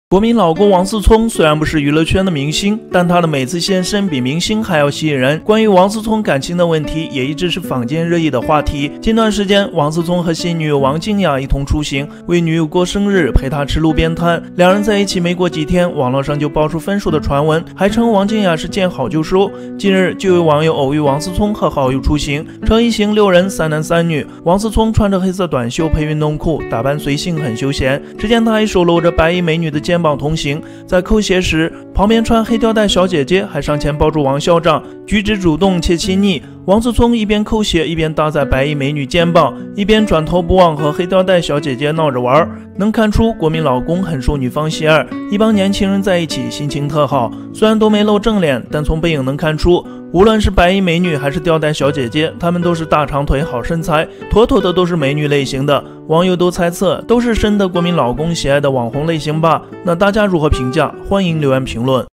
国民老公王思聪虽然不是娱乐圈的明星，但他的每次现身比明星还要吸引人。关于王思聪感情的问题，也一直是坊间热议的话题。近段时间，王思聪和新女友王静雅一同出行，为女友过生日，陪她吃路边摊。两人在一起没过几天，网络上就爆出分手的传闻，还称王静雅是见好就收。近日，就有网友偶遇王思聪和好友出行，称一行6人，3男3女。王思聪穿着黑色短袖配运动裤，打扮随性，很休闲。只见他还手搂着白衣美女的肩膀同行，在扣鞋时，旁边穿黑吊带小姐姐还上前抱住王校长，举止主动且亲昵。王思聪一边扣鞋，一边搭在白衣美女肩膀，一边转头不忘和黑吊带小姐姐闹着玩。能看出国民老公很受女方喜爱，一帮年轻人在一起心情特好。虽然都没露正脸，但从背影能看出，无论是白衣美女还是吊带小姐姐，她们都是大长腿好身材，妥妥的都是美女类型的。网友都猜测都是深得国民老公喜爱的网红类型吧？那大家如何评价？欢迎留言评论。